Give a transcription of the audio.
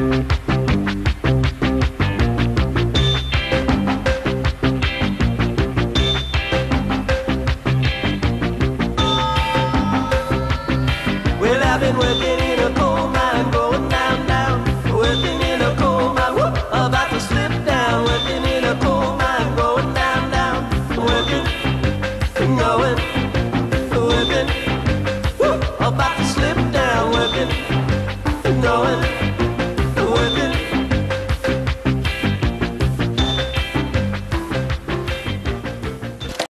Well, I've been working in a coal mine, going down, down. Working in a coal mine, whoop, about to slip down. Working in a coal mine, going down, down. Working, going, working, whoop, about to slip down. Working.